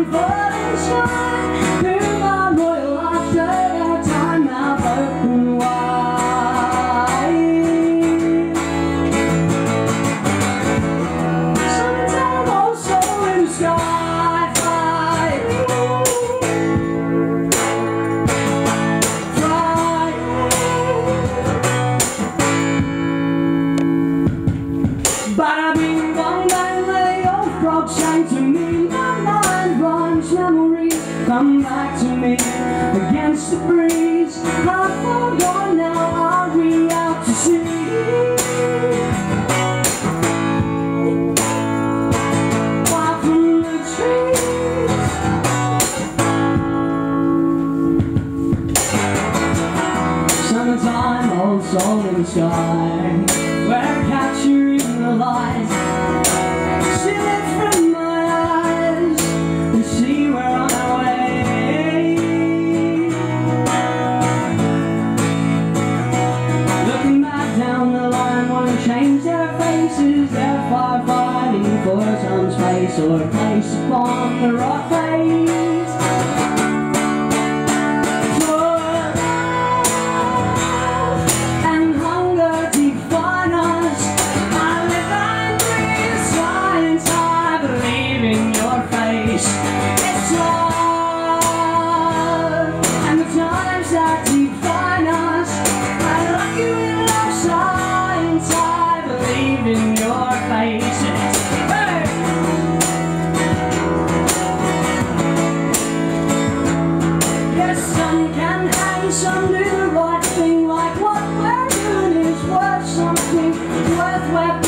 falling shine through my royal laughter. Their time mouth open wide. Summertime also in the sky fly. Bada bing bong bang, the old frog sang to me. My mind runs, memories come back to me against the breeze. How far gone now are we out to sea? Far from the trees. Summertime, old soul in the sky, where I catch you in the light. See it from my eyes and see we're on our way. Looking back down the line, won't change their faces. They're fighting for some space or a place upon the rock face. It's love, and the times that define us. I love you in love signs. I believe in your faces. Hey! Yes, some can hang, some do the right thing. Like what we're doing is worth something, worth